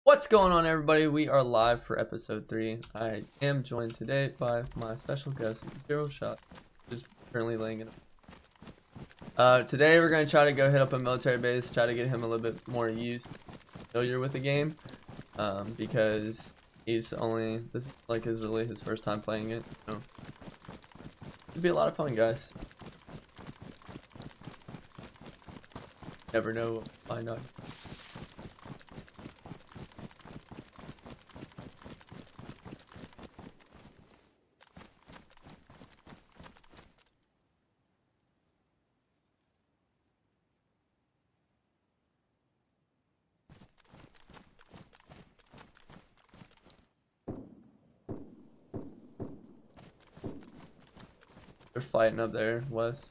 What's going on, everybody? We are live for episode 3. I am joined today by my special guest, Zero Shot, just currently laying it up. Today we're going to try to go hit up a military base, try to get him a little bit more familiar with the game, because this is like really his first time playing it. So it'd be a lot of fun, guys. Never know, why not? They're fighting up there, Wes.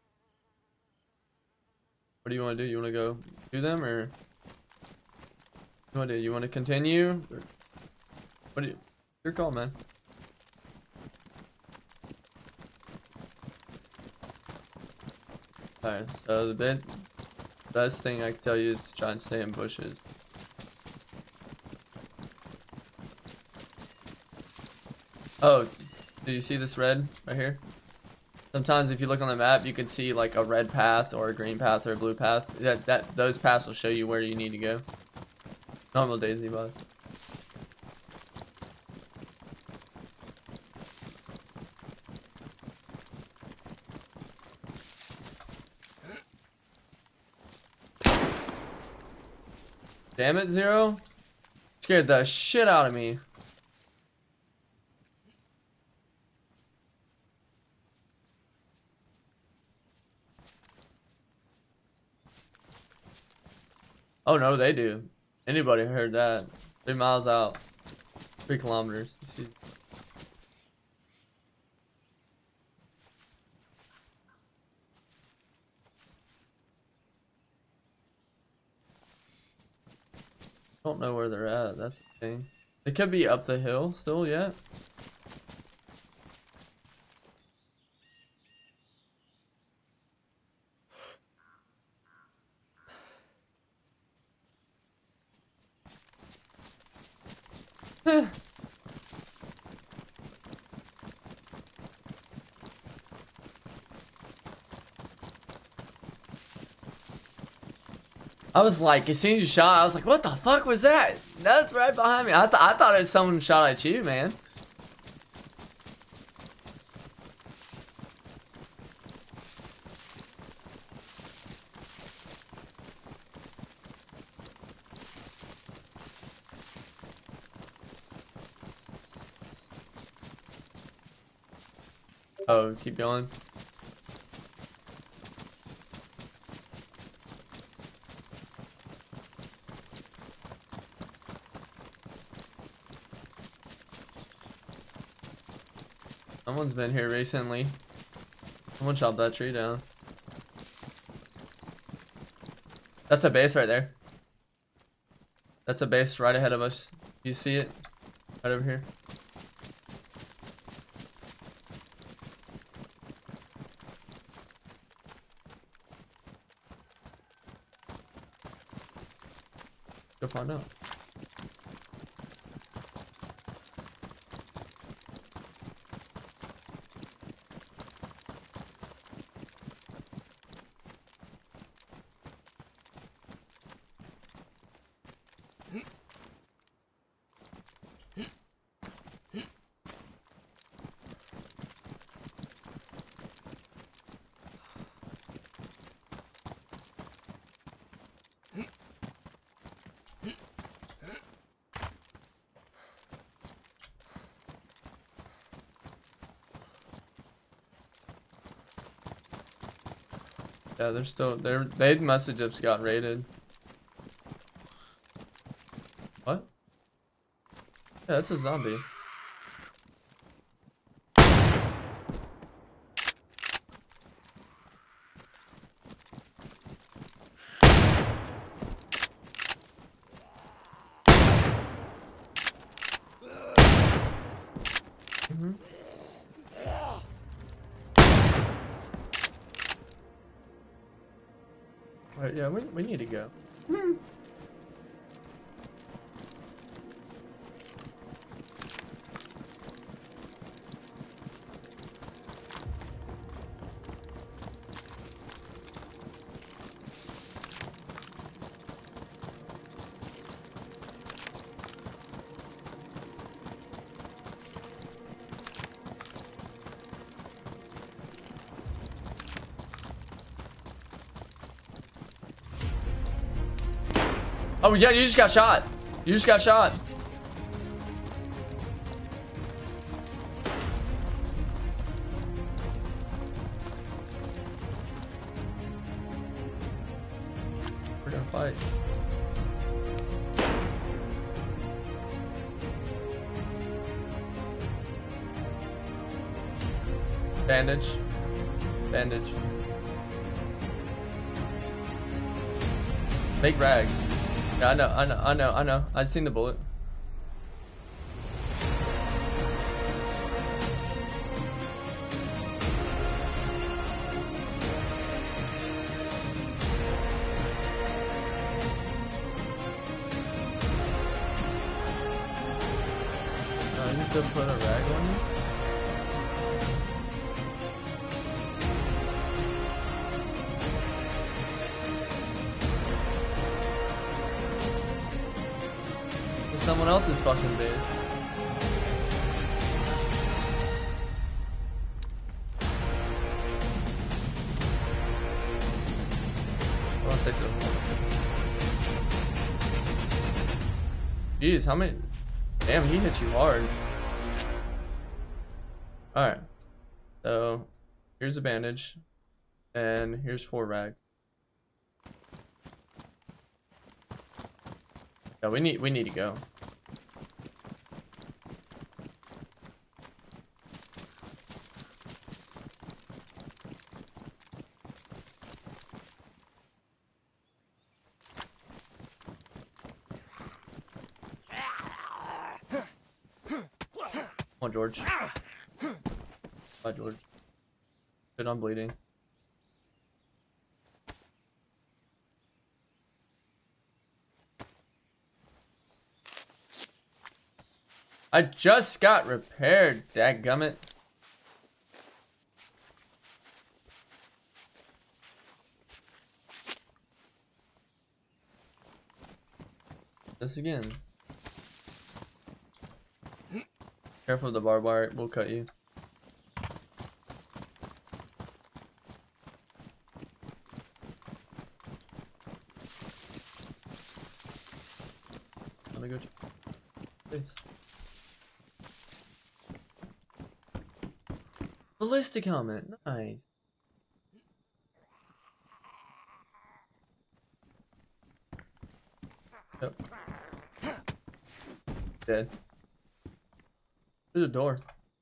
What do you want to do? You want to go do them, or you want to do? You want to continue? Or what do you? Your call, man. Alright, so the best thing I can tell you is to try and stay in bushes. Oh, do you see this red right here? Sometimes if you look on the map, you can see like a red path or a green path or a blue path. Those paths will show you where you need to go. Normal Daisy boss. Damn it, Zero. Scared the shit out of me. Oh no, they do. Anybody heard that? 3 miles out. 3 kilometers. Don't know where they're at, that's the thing. They could be up the hill still yet. I was like, as soon as you shot, I was like, what the fuck was that? That's right behind me. I thought it was someone shot at you, man. Oh, keep going. Someone's been here recently. Someone chopped that tree down. That's a base right there. That's a base right ahead of us. You see it? Right over here. Go find out. Yeah, they're still there. They must have just got raided. What? Yeah, that's a zombie. Alright, yeah, we need to go. Oh yeah, you just got shot. You just got shot. We're gonna fight. Bandage. Bandage. Make rags. Yeah, I know. I've seen the bullet. I need to put a rag on you. Someone else's fucking base. I want to say so. Jeez, how many? Damn, he hit you hard. Alright. So, here's a bandage. And here's 4 rags. Yeah, we need to go. Come on, George. Bye, George. Good, I'm bleeding. I just got repaired, dadgummit. This again. Careful of the barbed wire, we'll cut you. Let me go check. Please. Ballistic helmet, nice. Yep. Dead. There's a door.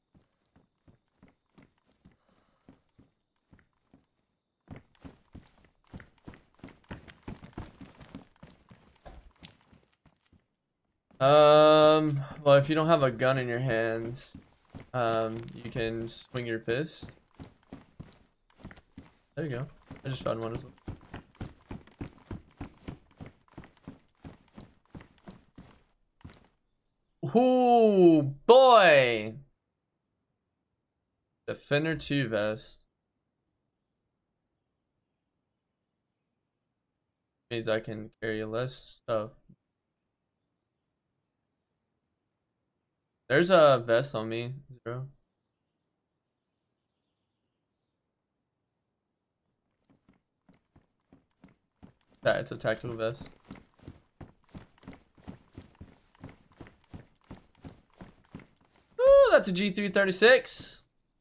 Well, if you don't have a gun in your hands, you can swing your fist. There you go. I just found one as well. Ooh, boy! Defender 2 vest. Means I can carry less stuff. There's a vest on me. 0. That it's a tactical vest. Ooh, that's a G336.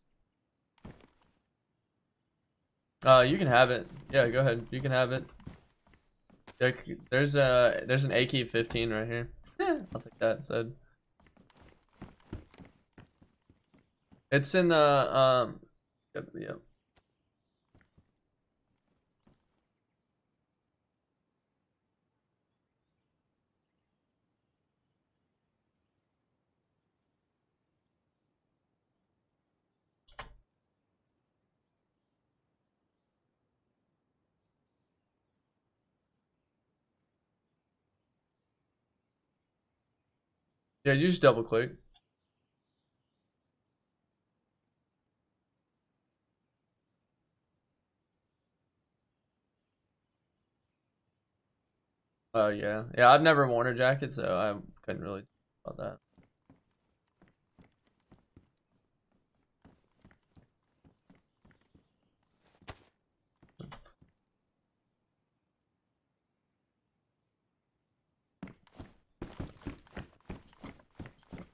You can have it. Yeah, go ahead. You can have it. There's an AK-15 right here. I'll take that instead. It's in the yep. Yeah, you just double click. Oh yeah. Yeah, I've never worn a jacket, so I couldn't really talk about that.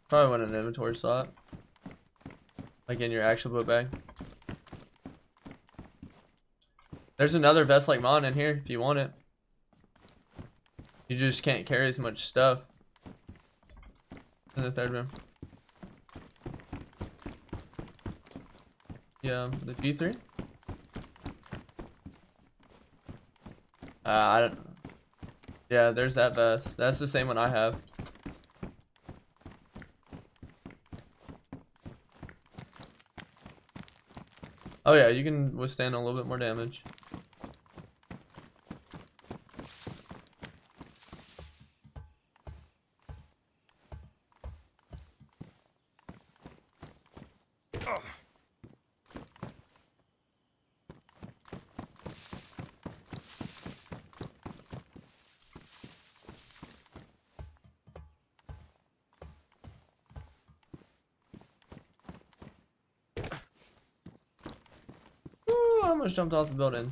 Probably want an inventory slot. Like in your actual book bag. There's another vest like mine in here if you want it. You just can't carry as much stuff. In the third room. Yeah, the G3? I don't. Yeah, there's that vest. That's the same one I have. Oh yeah, you can withstand a little bit more damage. Ooh, I almost jumped off the building.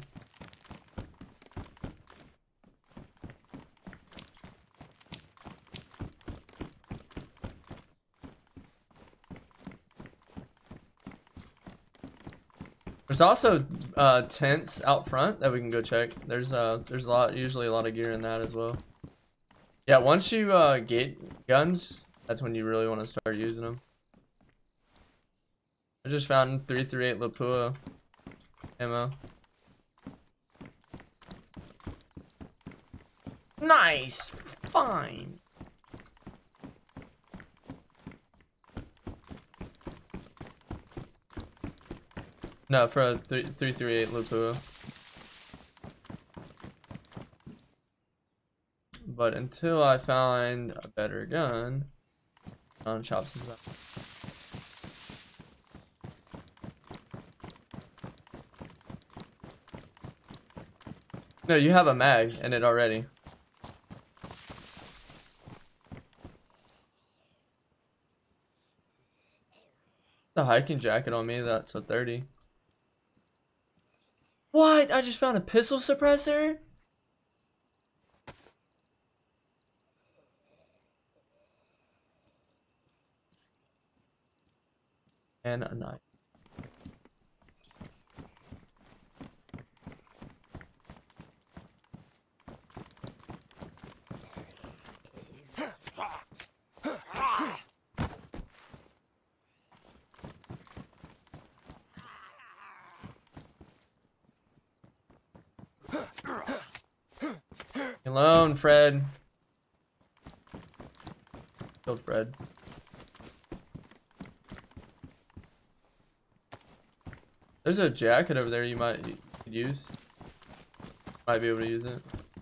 There's also tents out front that we can go check. There's usually a lot of gear in that as well. Yeah, once you get guns, that's when you really want to start using them. I just found 338 Lapua ammo. Nice, fine. No, for a 338 Lapua. But until I find a better gun, on chops is up. No, you have a mag in it already. The hiking jacket on me, that's a 30. What? I just found a pistol suppressor? And a knife. Alone, Fred. Killed Fred. There's a jacket over there you could use. Might be able to use it.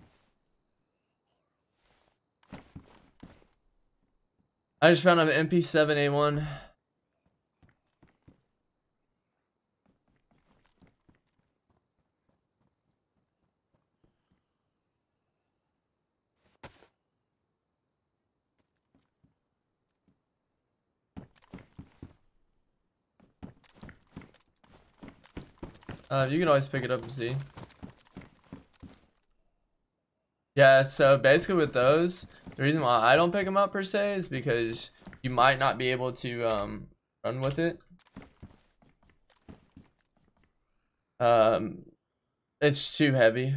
I just found an MP7A1. You can always pick it up and see. Yeah, so basically with those, the reason why I don't pick them up per se is because you might not be able to run with it. It's too heavy.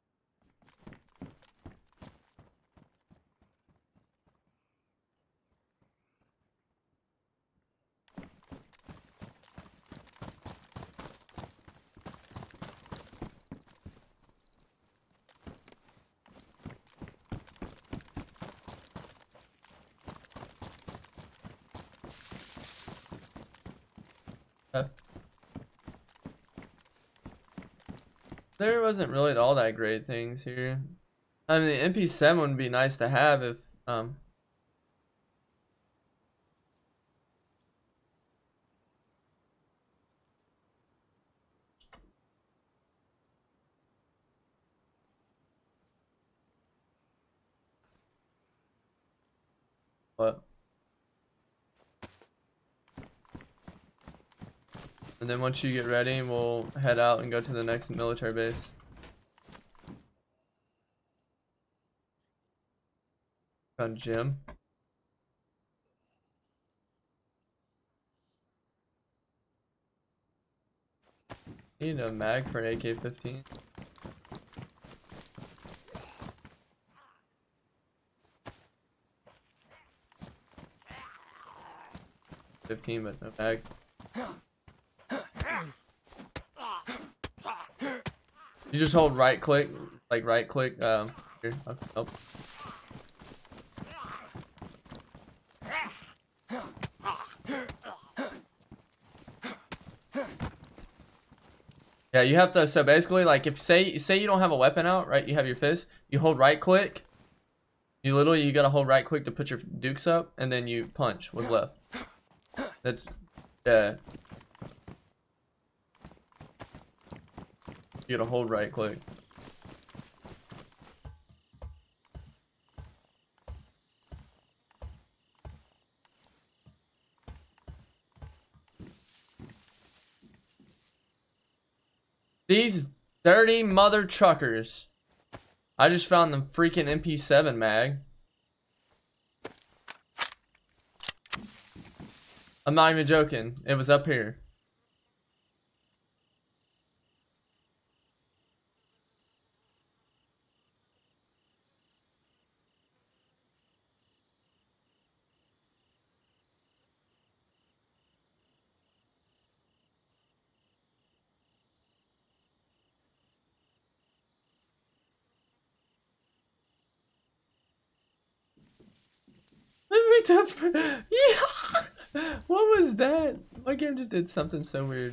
There wasn't really all that great things here. I mean, the MP7 would be nice to have if what? And then once you get ready, we'll head out and go to the next military base. Found gym. Need a mag for an AK-15. 15, but no mag. You just hold right click, like right click. Here. Okay, nope. Yeah, you have to. So basically, like if say you don't have a weapon out, right? You have your fist. You hold right click. You gotta hold right click to put your dukes up, and then you punch with left. That's yeah. You gotta hold right click. These dirty mother truckers. I just found the freaking MP7 mag. I'm not even joking. It was up here. Yeah. What was that? My game just did something so weird.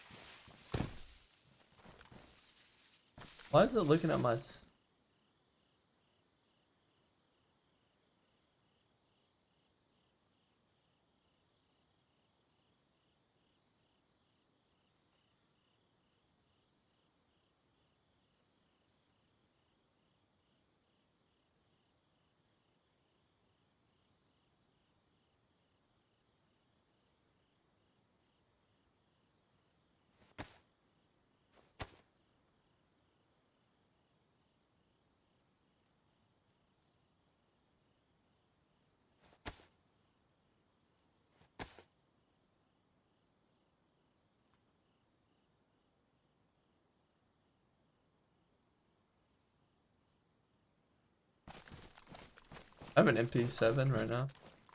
Why is it looking at my... I have an MP7 right now.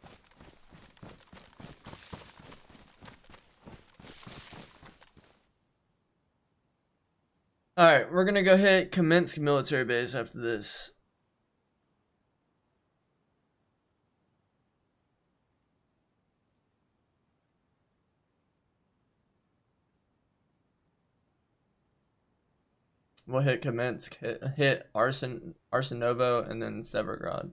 Alright, we're gonna go hit Kamensk military base after this. We'll hit Kamensk, hit Arsenovo, and then Severgrad.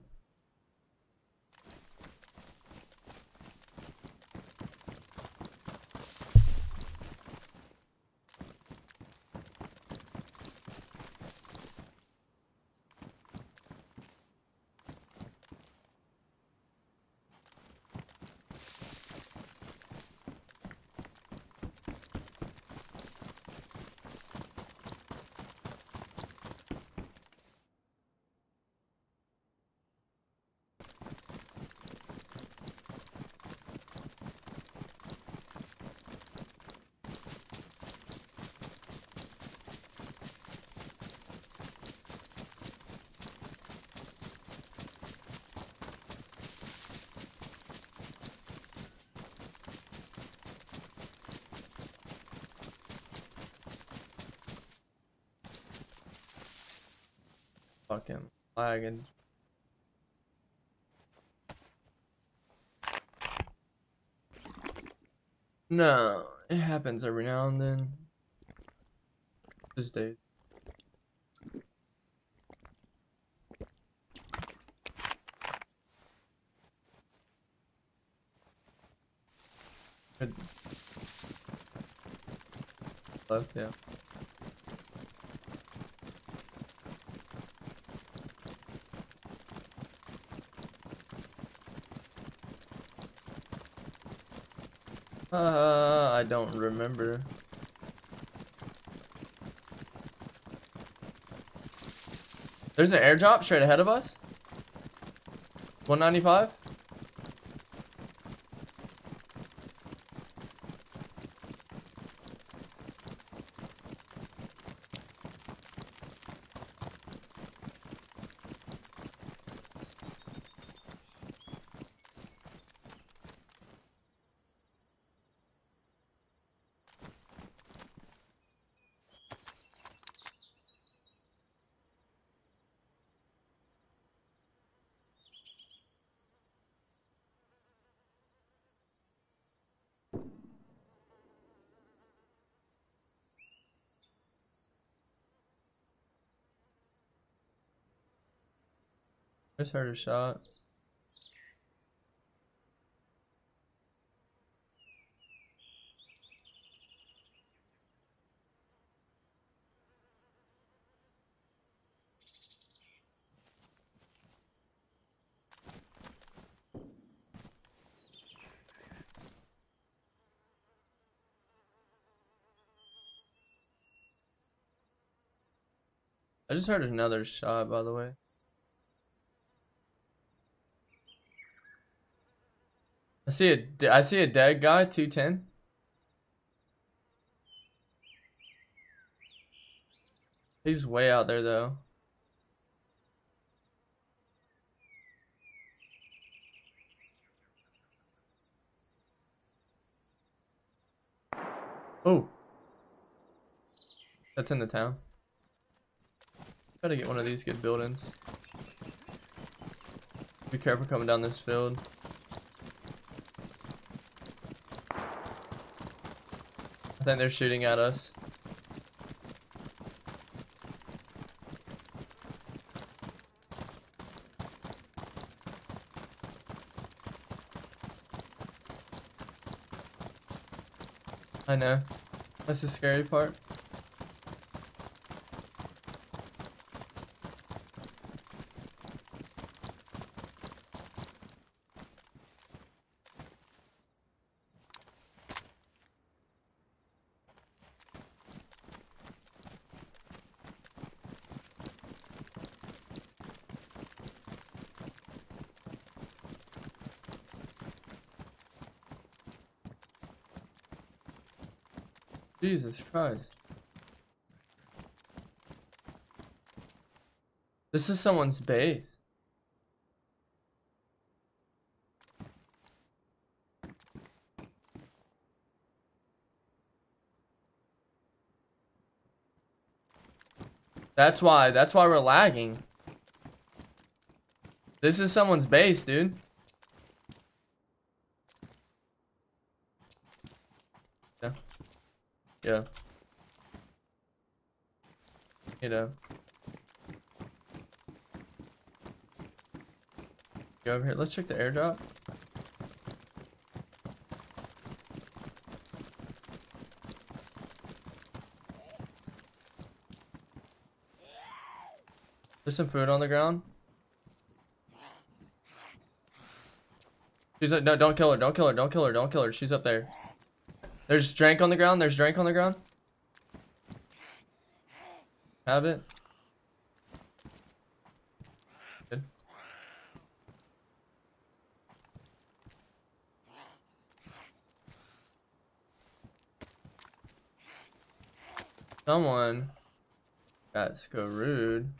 Fucking lagging. No, it happens every now and then. These days. Good. Left, yeah. I don't remember. There's an airdrop straight ahead of us. 195. Just heard a shot. I just heard another shot, by the way. I see a dead guy, 210. He's way out there though. Oh. That's in the town. Gotta get one of these good buildings. Be careful coming down this field. I think they're shooting at us. I know. That's the scary part. Jesus Christ. This is someone's base. That's why we're lagging. This is someone's base, dude. Yeah. Yeah. You know. Go over here. Let's check the airdrop. There's some food on the ground. She's like, no, don't kill her, don't kill her, don't kill her, don't kill her. She's up there. There's Drank on the ground, there's Drank on the ground. Have it. Good. Someone got screwed.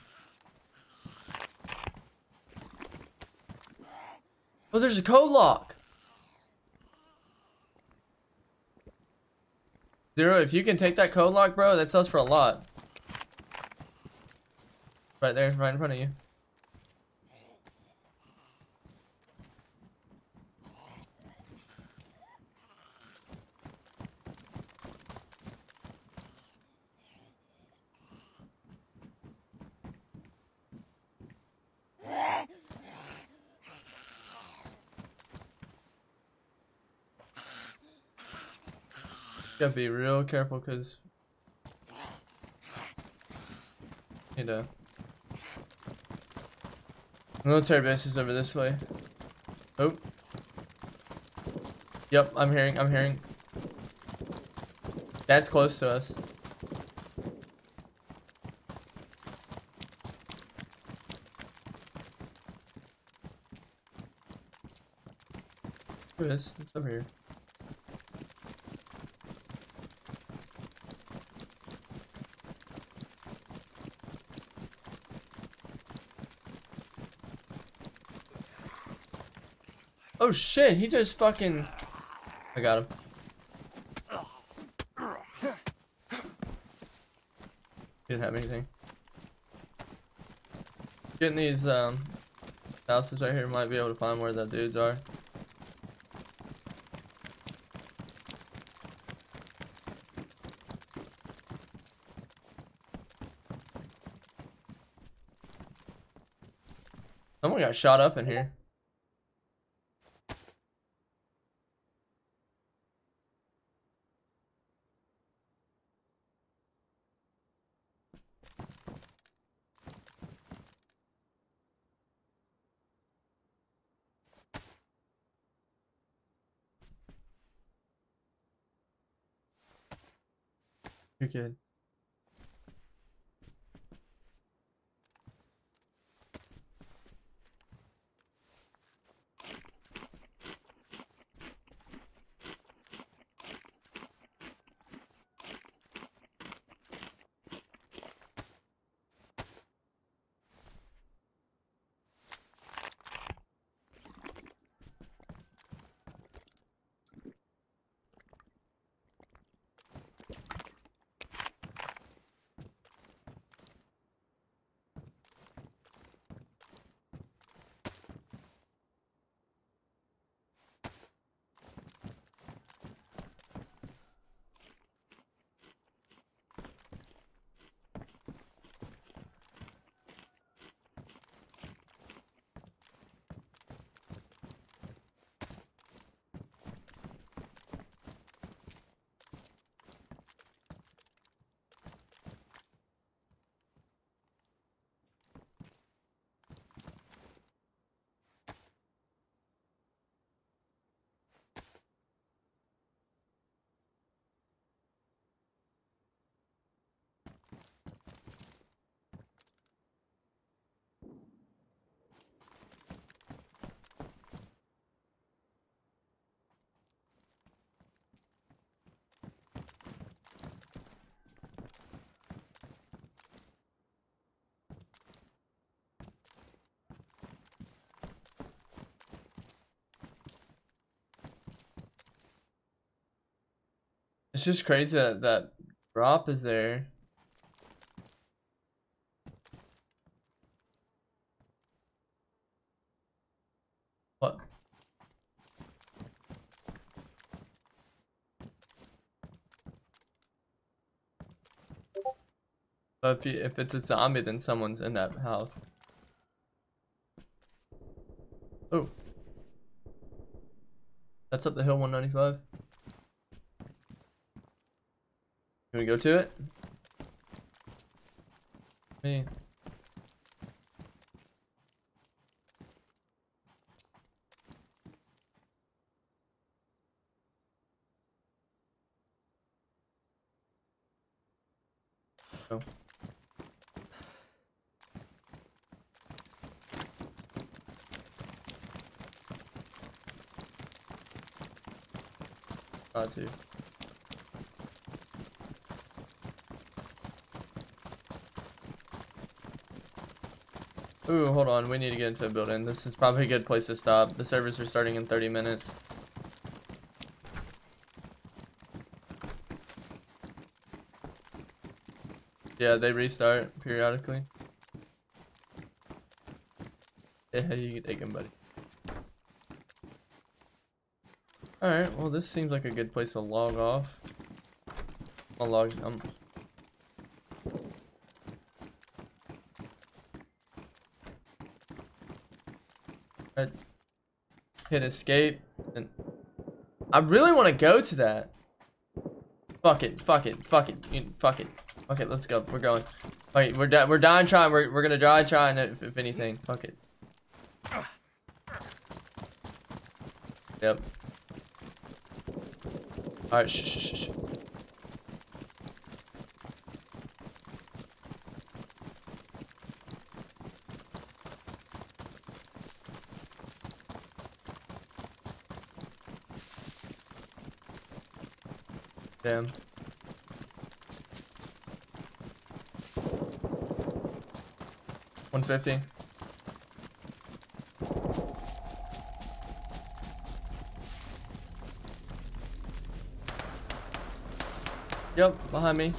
Oh, there's a code lock. Zero, if you can take that code lock, bro, that sells for a lot. Right there, right in front of you. Gotta be real careful, cause you know, military base is over this way. Oh, yep, I'm hearing. That's close to us. Who is? It's over here. Oh shit, he just fucking... I got him. Didn't have anything. Getting these houses right here, might be able to find where the dudes are. Someone got shot up in here. You're good. It's just crazy that that drop is there. What? So if it's a zombie, then someone's in that house. Oh. That's up the hill 195. Can we go to it? Me. Oh. Too. Ooh, hold on. We need to get into a building. This is probably a good place to stop. The servers are starting in 30 minutes. Yeah, they restart periodically. Yeah, you can take him, buddy. Alright, well this seems like a good place to log off. I'll log hit escape and I really want to go to that. Fuck it, fuck it, fuck it, fuck it. Okay, let's go. We're going. Wait, we're dying trying. We're gonna die trying if anything. Fuck it. Yep. Alright, shh. Damn. $150. Yep, behind me.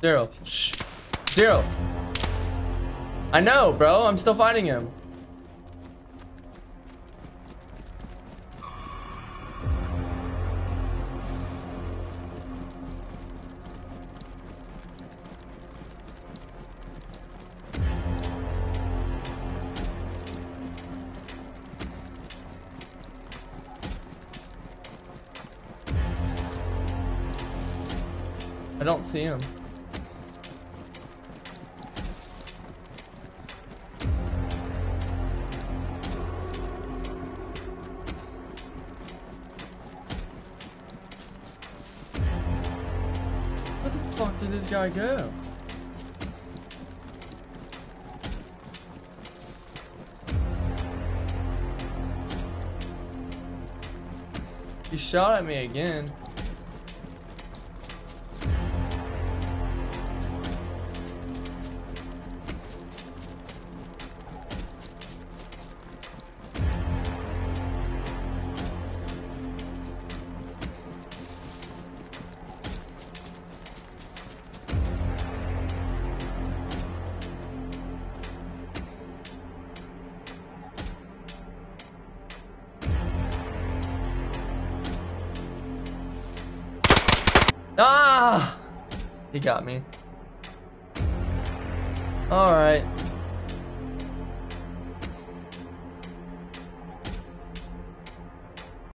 Zero. Shh. Zero. I know, bro. I'm still fighting him. I don't see him. Where the fuck did this guy go? He shot at me again. Ah! He got me. Alright.